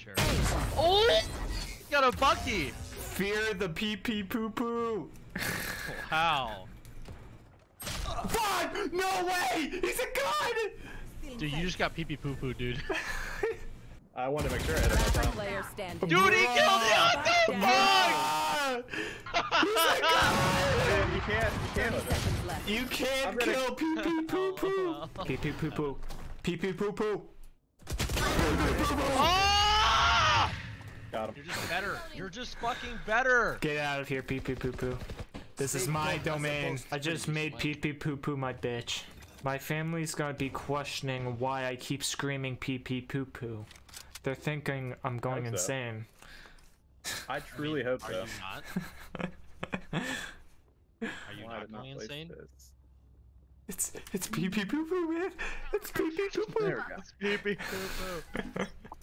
sure. Oh! Got a Bucky! Fear the Pee Poo Poo. Wow. Fuck! No way! He's a god! Dude, you just got Pee Poo Poo, dude. I wanted to make sure I had it. Dude, he killed it! What the fuck? He's a god! You can't. You can't kill Pee Poo Poo. Pee Poo Poo. Pee Poo Poo. Oh! Got him. You're just better. You're just fucking better. Get out of here, Pee Poo Poo. This is my domain. I just made Pee Poo Poo my bitch. My family's gonna be questioning why I keep screaming Pee Poo Poo. They're thinking I'm going insane. I truly hope Are so. you not? Are you not going insane? It's Pee Poo Poo, man. It's Pee Poo Poo. There we go. It's Pee Poo Poo.